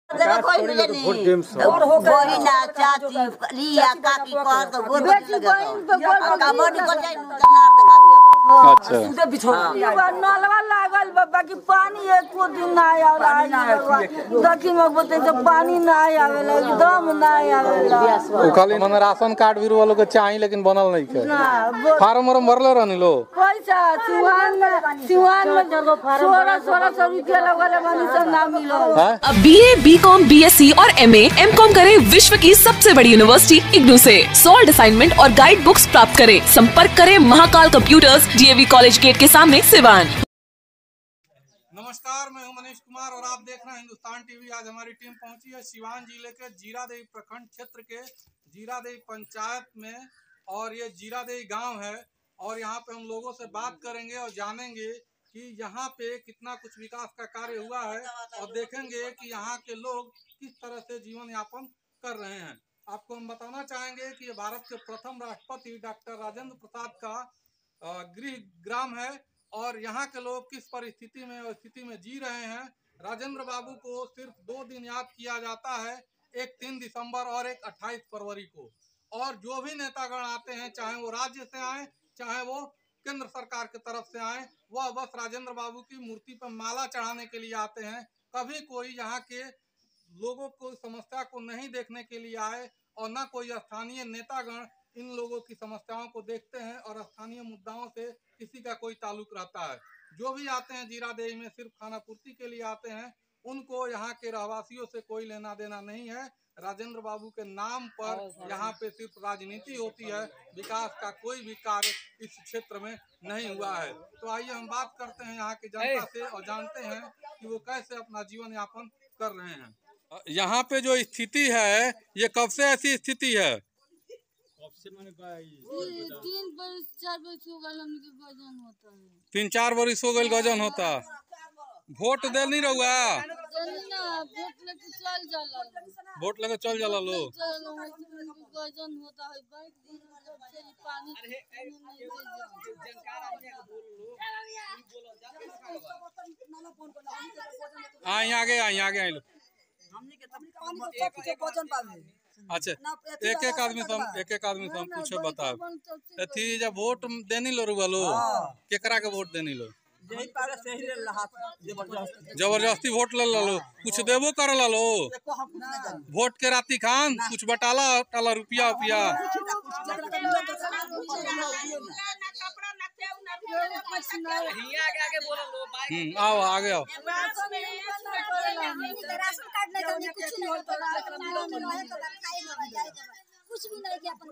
बहिना चाची लिया काकी कहर तो गोर लगे कबड्डी कर जाई जनार दिखा दिया अच्छा सुते बिछो नलवा लागल बाबा की पानी एको दिन ना आवेला दखी में बोलते तो पानी ना आवेला एकदम ना आवेला ओ खाली मन राशन कार्ड भी वालों के चाहिए लेकिन बनल नहीं के फार्म भरले रहनी लो पैसा सिवान में 1600 रुपया लगले बनी सब ना मिलो। अब BA, BCom, BSc और MA, MCom करें विश्व की सबसे बड़ी यूनिवर्सिटी इग्नू से। सॉल्ड असाइनमेंट और गाइड बुक्स प्राप्त करें। संपर्क करें Mahakal computers, DAV college gate के सामने सिवान। नमस्कार, मैं हूं मनीष कुमार और आप देख रहे हैं हिंदुस्तान टीवी। आज हमारी टीम पहुंची है सिवान जिले के जीरादेई प्रखंड क्षेत्र के जीरादेई पंचायत में और ये जीरादेई गांव है और यहाँ पे हम लोगों से बात करेंगे और जानेंगे कि यहाँ पे कितना कुछ विकास का कार्य हुआ है और देखेंगे कि यहाँ के लोग किस तरह से जीवन यापन कर रहे हैं। आपको हम बताना चाहेंगे कि ये भारत के प्रथम राष्ट्रपति डॉक्टर राजेंद्र प्रसाद का गृह ग्राम है और यहाँ के लोग किस परिस्थिति में और स्थिति में जी रहे हैं। राजेंद्र बाबू को सिर्फ 2 दिन याद किया जाता है, एक 3 दिसंबर और एक 28 फरवरी को। और जो भी नेतागण आते हैं, चाहे वो राज्य से आए चाहे वो केंद्र सरकार की तरफ से आए, वह बस राजेंद्र बाबू की मूर्ति पर माला चढ़ाने के लिए आते हैं। कभी कोई यहाँ के लोगों को समस्या को नहीं देखने के लिए आए और न कोई स्थानीय नेतागण इन लोगों की समस्याओं को देखते हैं और स्थानीय मुद्दाओं से किसी का कोई ताल्लुक रहता है। जो भी आते हैं जीरादेई में सिर्फ खाना पूर्ति के लिए आते हैं, उनको यहाँ के रहवासियों से कोई लेना देना नहीं है। राजेंद्र बाबू के नाम पर यहाँ पे सिर्फ राजनीति होती है, विकास का कोई भी कार्य इस क्षेत्र में नहीं हुआ है। तो आइए हम बात करते हैं यहाँ की जनता से और जानते हैं कि वो कैसे अपना जीवन यापन कर रहे हैं। यहाँ पे जो स्थिति है, ये कब से ऐसी स्थिति है? 3-4 बरिस हो गए गजन होता। वोट दे नहीं रहुआ? वोट लेके चल जाला लो। आगे आए लो। अच्छा, एक आदमी से हम पूछे बताओ, अथी जब वोट देनी लो रुआ लो, केकरा के वोट देनी लो? जबरदस्ती वोट ले लो, कुछ देवो कर लो। वोट के राती खान कुछ बटाला रुपया आओ आगे आओ। कुछ भी नहीं किया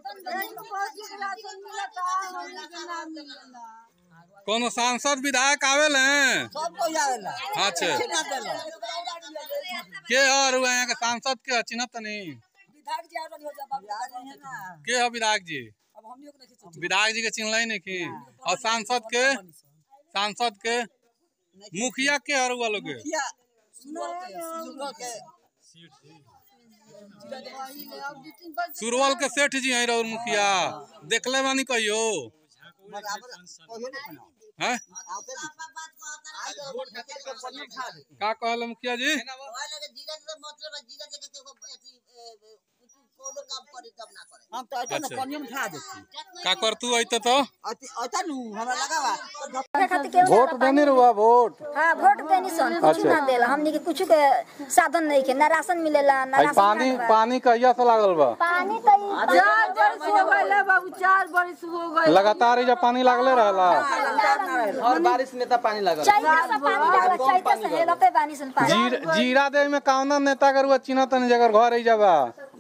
कोनो सांसद विधायक आवेल हैं? अच्छा, के और यहाँ के सांसद के चिन्हत नहीं? के है विधायक जी? विधायक जी के चिन्ह नहीं की। और सांसद के मुखिया के और वालों के सुरवल के सेठ जी हैं और मुखिया देखले बानी कहियो हैं? का कहल मुखिया जी? का कर तू अइते तो वोट देनी रुआ वोट? हाँ वोट देनी सन कुछ ना देला हमनी के कुछ के साधन नहीं के, ना राशन मिलेला ना राशन। पानी कहिया से लागल बा? पानी तो 4 बरिस हो गइले बाबू, 4 बरिस हो गइले लगातार जब पानी लागले रहला। हर बारिश में तो पानी लागल। चैता से पानी डाला, चैता से हेलते पानी सन पानी। जीरादेई में कौन नेता करुआ चिन्हत नहीं जगर घर ही जाबा?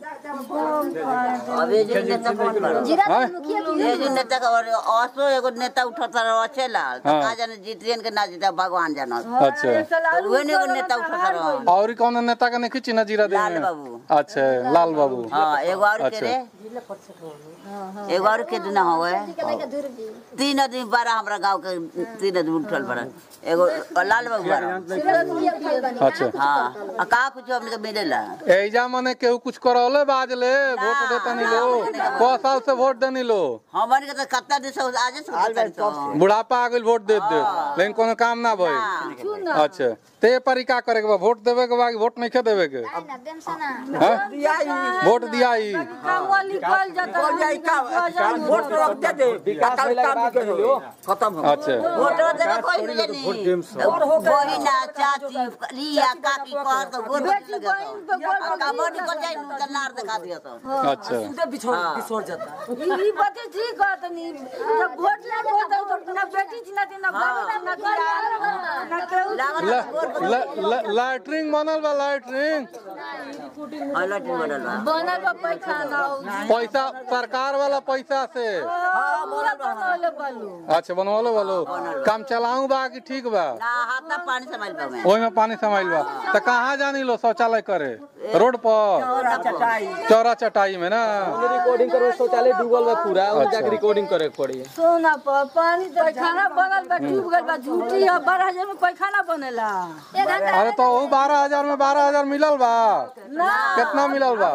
अबे जो नेता कौन बा? जीरादेई मुखिया की ये जो नेता का असो एगो नेता उठता रहो अचेला तो का जाने जीतियन के ना जीता भगवान जानत। अच्छा, वो ने एगो नेता उठता रहो। और कौन नेता का नहीं चिन्ह जीरादेई में? लाल बाबू। अच्छा, लाल बाबू। हां, एगो और के रे, एगो और के ना होवे। 3 आदमी 12 हमरा गांव के 3 आदमी उठल पड़ा। एगो लाल बाबू बड़ा। अच्छा, हां, आ का कुछ हमने के मिलेला? एजा मने केहू कुछ करौले बा आज ले वोट देता नहीं लो 100 साल से वोट देनी लो हमन के तो कत्ता दिन से आज से बुढ़ापा आ गइल वोट दे दे लेकिन कोनो काम ना भइल अच्छा ते परी का करे के बा वोट देवे के बा वोट नहीं खे देवे के वोट दियाई वोट रख दे खत्म अच्छा वोट देवे कोई मिले नहीं वही ना चाची लिया काकी कह तो गोर लगे का बॉडी को जाई त नार दिखा दिया तो अच्छा सुदे बिछोड़ जाता ई बात ठीक है तनी जब वोट ले तो ना बेटी छी ना ना लैट्रिन बनल बा लैट्रिन बनल बा पैसा सरकार वाला पैसा से अच्छा बनवालो वालो काम चलाऊ बा कि ठीक बा ना हाथ ना पानी संभाल पावे ओई में पानी समाइल बा त कहां जानी लो शौचालय करे रोड पर चौरा चटाई में ना रिकॉर्डिंग करो शौचालय डूबल बा पूरा और जाके रिकॉर्डिंग करे पड़ी सोना पानी तो खाना बनल बा डूब गइल बा झूठी 12,000 में कोई खाना बनेला अरे तो 12,000 में 12,000 मिलल बा कितना मिलल बा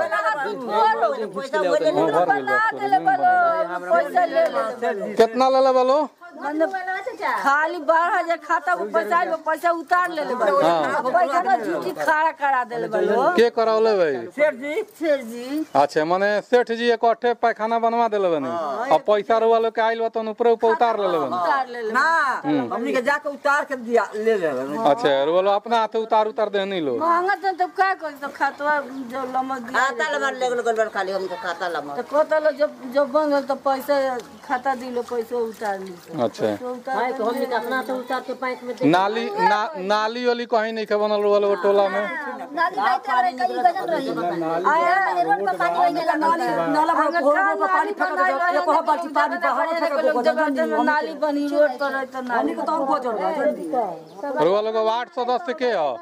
कितना ले ले बोलो खाली 12,000 खाता में पैसा उतार ले पैसा झूठी खड़ा करा देले बोलो के करावले भाई सेठ जी अच्छा माने सेठ जी इकट्ठे पैखाना बनवा देले बनी अब पैसा रो वाले के आइल बा तो ऊपर उतार ले बनी उतार ले ना हमनी के जाके उतार के दिया ले ले अच्छा रो वाला अपना हाथ उतार देनी लो महंगा तो क्या कर तो खातवा जो लमक दिया खाता लमर ले गल खाली हमके खाता लमर तो कोतल जब बन गल तो पैसा खाता दिलो पैसा उतार ली अच्छा तो हमनी के अपना से उतार के बैंक में नाली वाली कहीं नहीं के बनल वाला टोला में नाली बाइक वाले कई गजन रही आया रोड पे पानी होई गेला नाला पर पानी फेंक दे एक बाल्टी पानी बहाव नाली बनी रोड पर है तो नाली को तो हम गोजर जल्दी रो वाला का वार्ड सदस्य के हो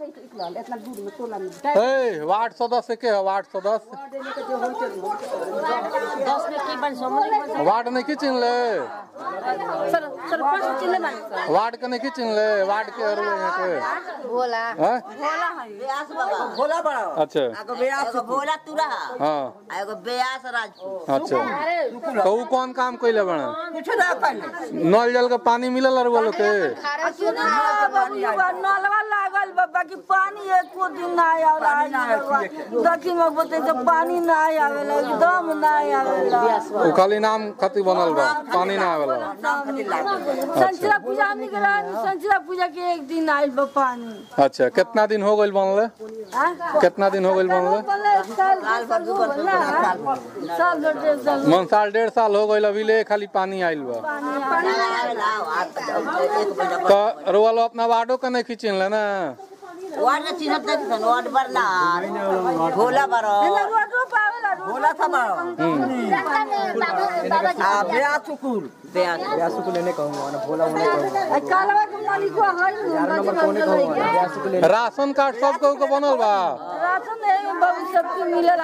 ए वार्ड सदस्य के हो वार्ड सदस्य 10 में की बन समझ वार्ड नहीं की चिन ले सर सरपंच चिल्ले बन वार्ड के नहीं की चिन ले वार्ड के रो यहाँ के बोला हैं बोला है ब्यास बाबा भोला बड़ा अच्छा एगो ब्यास भोला तुरा हां एगो ब्यास राजपूत अच्छा तो वो कौन काम कइले बना कुछ ना पहले नल जल का पानी मिलल रो वालो के नलवा लागल बाबा की पानी एको दिन ना आवेला दक्षिण में बोलते तो पानी ना आवेला एकदम ना आवेला वो खाली नाम खातिर बनल बा पानी ना आवेला संचिरा पूजा हमनी के संचिरा पूजा के एक दिन आइल बा पानी अच्छा कितना दिन हो गइल बनले कितना दिन हो गइल बनले साल भर दू साल भर डेढ़ साल मन साल 1.5 साल हो गइल अभी ले खाली पानी आइल बा तो रो वालो अपना वार्डो के नहीं खींचिन ले ना वार्ड चिन्हत नहीं वार्ड पर ना भोला बरो भोला था बड़ा आ ब्याह चुकुल ब्यास को लेने कहूंगा ना भोला होने कहूंगा कालवा के मालिक को है राशन कार्ड सब को बनल बा राशन है बाबू सबके मिलल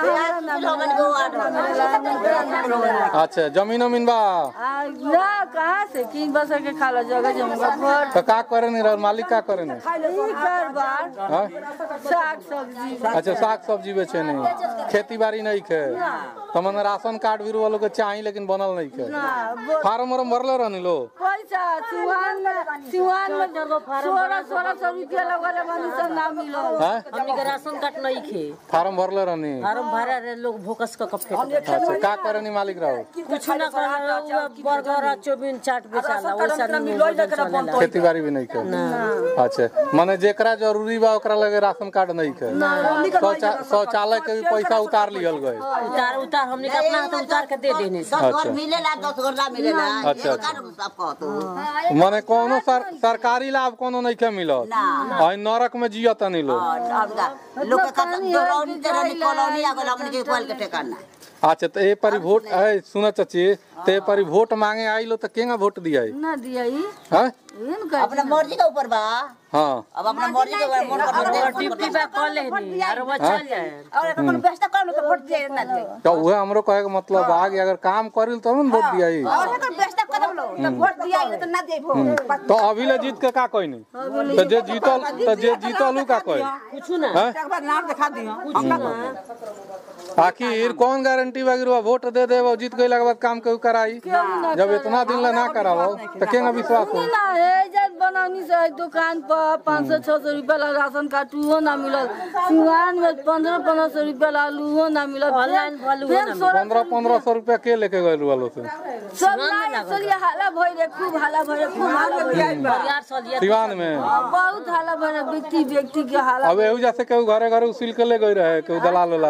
अच्छा जमीन उमीन बा ना कहां से की बस के खाला जगह जमगा घर तो का करे नहीं रह मालिक का करे नहीं ई घर बार हाँ? साग सब्जी अच्छा साग सब्जी बेचे नहीं खेती बाड़ी नहीं खे तो मन राशन कार्ड भी वालों के चाहिए लेकिन बनल नहीं खे फार्म वार्म भरले रहनी लो पैसा सिवान में 1600 रुपया लगले मानी से ना मिलो हैं हमनी के राशन कार्ड नहीं खे फार्म भरले रहनी फार्म भरे रे लोग भोकस का कप फेंक अच्छा का करे नहीं मालिक रहो कुछ ना कर बर्गर चौमिन चाट बेचाला वैसा नहीं खेती बाड़ी भी नहीं खे अच्छा माने जेकरा जरूरी बा ओकरा लगे राशन कार्ड नहीं खे शौचालय के भी पैसा उतार लियल गए उतार हमनी के अपना हाथ उतार के दे देने 10 घर मिलेला 10 घर ना मिलेला अच्छा, अच्छा। सब कहतो माने कोनो सरकारी लाभ कोनो नहीं के मिलत आ नरक में जियत नहीं लो लोग का दरौनी कॉलोनी आ गल हमनी के कोल के ठिकाना अच्छा तो ए पर वोट है सुनो चाची ते पर वोट मांगे आई लो तो केगा वोट दिया ना दिया ही हां अपना मर्जी के ऊपर बा। हां अब अपना मर्जी के मन कर ड्यूटी पे कॉल लेनी और वो चल जाए और अपन व्यवस्था कर लो तो वोट दे ना दे तो वो हमरो कहे के मतलब आगे अगर काम करिल तो हम वोट दिया ही और अगर व्यवस्था कर लो तो वोट दिया तो ना दे वोट तो अभी ले जीत के का कोई नहीं तो जे जीतल का कोई कुछ ना एक बार नाम दिखा दियो आखिर कौन गारंटी वगैरह वोट दे देबो जीत गइला के बाद काम केहू कराई जब इतना दिन ला ना करावो तो केना विश्वास हो ना है जब बनानी से दुकान पर 500-600 रुपया ला राशन कार्ड वो ना मिलल सिवान में 1500 रुपया ला लूहो ना मिलल ऑनलाइन वालू 1500 रुपया के लेके गइल वालो से सब ना चलिए हाला भई रे खूब हाला भई रे खूब हाला भई सिवान में बहुत हाला भई रे व्यक्ति के हाला अब एहू जैसे केहू घरे घरे उसिल के ले गई रहे केहू दलाल वाला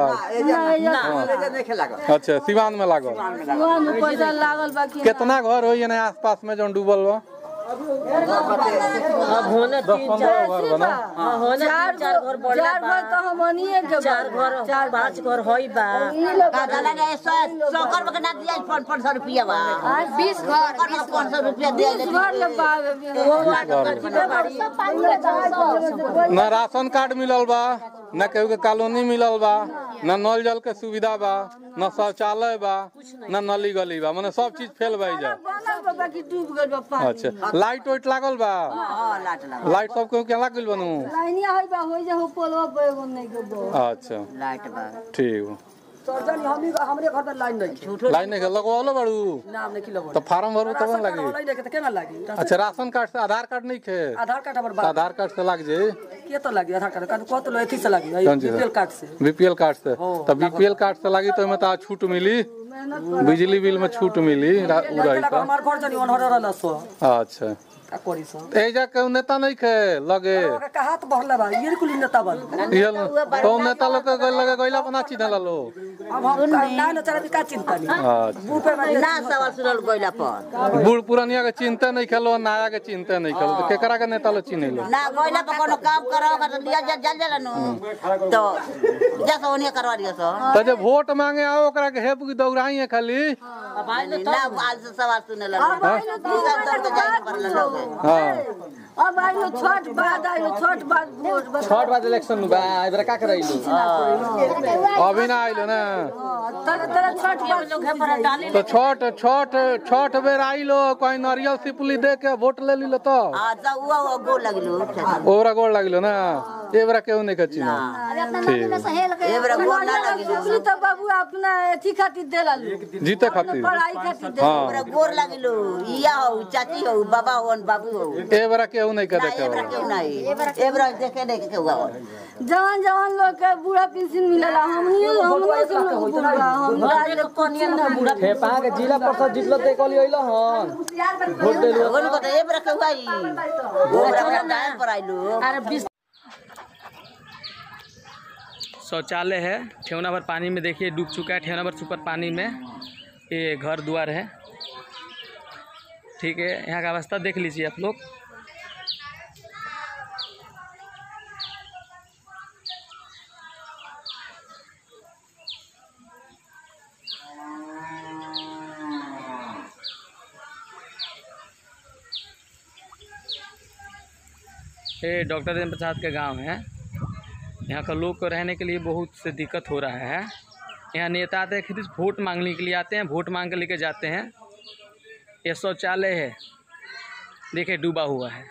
अच्छा सिवान में लागल सिवान में पैसा लागल बाकी कितना घर होई ने आसपास में जो डूबल बा अब होने 10-15 घर बना होने 4 घर बोलला 4 घर तो हमनिए के 4 घर 4-5 घर होई बा का दला ने 100 कर के ना दिया 500 रुपया बा 20 घर 500 रुपया दे दे घर ले ना राशन कार्ड मिलल बा ना केहू के कॉलोनी मिलल बा ना नल जल के सुविधा बा ना शौचालय बा ना नली गली बा माने सब चीज फेल बा जा बाकी डूब गइल बा पानी अच्छा लाइट वाइट लागल बा हां लाइट सब केहू के लागल बनू लाइनिया होई बा होई जे हो पोलवा पे एगो नहीं के बो अच्छा लाइट बा ठीक बा सरजन हमरे घर में लाइन नहीं लाइन नहीं लगवालो बाड़ू नाम नहीं लगवा तो फार्म भरू तब लगी लाइन के केना लागी अच्छा राशन कार्ड से आधार कार्ड नहीं खे आधार कार्ड हमर आधार कार्ड से लग जाए के तो लागी आधार कार्ड को तो एथी से लागी कौन चीज? बीपीएल कार्ड से बीपीएल कार्ड से तो बीपीएल कार्ड से लगी तो में तो छूट मिली बिजली बिल में छूट मिली उड़ाई का हमार घर जनी ओनहर रहला सो अच्छा का करी सो एजा के नेता नहीं खे लगे का हाथ बढ़ला बा ये कुल नेता बन ये तो नेता लोग के लगे गइला बना चिन्हला लो अब हम ना न चला का चिंता नहीं मुंह पे ना सवाल सुनल गइला पर बूढ़ पुरानिया के चिंता नहीं खेलो नया के चिंता नहीं खेलो तो केकरा के नेता लो चिन्हलो ना गइला पर कोनो काम कराओ तो लिया जल जलन तो जैसा ओने करवा दियो सो तो जब वोट मांगे आओ ओकरा के हेप की दौड़ाई है खाली ना आज सवाल सुनल सब दर के जाए पर लोग हां अब आइलो छठ बाद वोट बस छठ बाद इलेक्शन बा इबरा का करैलो अभी ना आइलो ना तेरा छठ बाद लोग है पर डाली तो छठ बेर आइलो कोई नारियल सिपुली दे के वोट ले लीलो तो आज वो गो लगलो ओरा गोड़ लागिलो ना एबरा केहू नहीं खची ना ठीक एबरा गो ना लगलो तो बाबू अपना एथी खातिर देला जीते खातिर पढ़ाई खातिर दे हां एबरा गोर लगलो इया हो चाची हो बाबा हो बाबू हो एबरा केहू नहीं के देखे एबरा क्यों नहीं एबरा देखे नहीं के हुआ जवान लोग के बूढ़ा पेंशन मिलेला हमनियो से लोग बूढ़ा हम गाय लोग कोनिया ना बूढ़ा फेपा के जिला परिषद जितलो ते कहली अइलो हन वोट देलो गोन को तो एबरा के हुआई एबरा का टाइम पर आइलो अरे 20 शौचालय है ठेवना भर पानी में देखिए डूब चुका है ठेवना भर सुपर पानी में ये घर द्वार है ठीक है यहाँ का अवस्था देख लीजिए आप लोग ये डॉक्टर राजेंद्र प्रसाद के गांव है यहाँ का लोग को रहने के लिए बहुत से दिक्कत हो रहा है यहाँ नेता आते हैं खुद वोट मांगने के लिए आते हैं वोट मांग के लेके जाते हैं ये शौचालय है देखिए डूबा हुआ है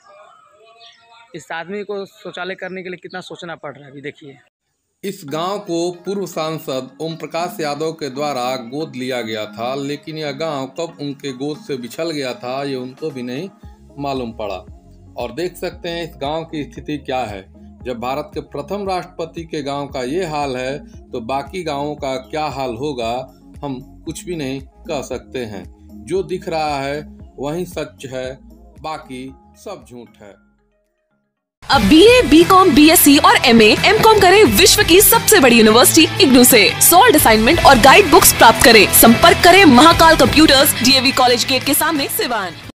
इस आदमी को शौचालय करने के लिए कितना सोचना पड़ रहा है अभी देखिए इस गांव को पूर्व सांसद ओम प्रकाश यादव के द्वारा गोद लिया गया था लेकिन यह गांव कब उनके गोद से बिछल गया था ये उनको भी नहीं मालूम पड़ा और देख सकते हैं इस गांव की स्थिति क्या है। जब भारत के प्रथम राष्ट्रपति के गांव का ये हाल है तो बाकी गांवों का क्या हाल होगा हम कुछ भी नहीं कह सकते हैं। जो दिख रहा है वही सच है, बाकी सब झूठ है। अब BA, BCom, BSc और MA, MCom करें विश्व की सबसे बड़ी यूनिवर्सिटी इग्नू से। सॉल्ड असाइनमेंट और गाइड बुक्स प्राप्त करें। संपर्क करें Mahakal computers, DAV college gate के सामने सिवान।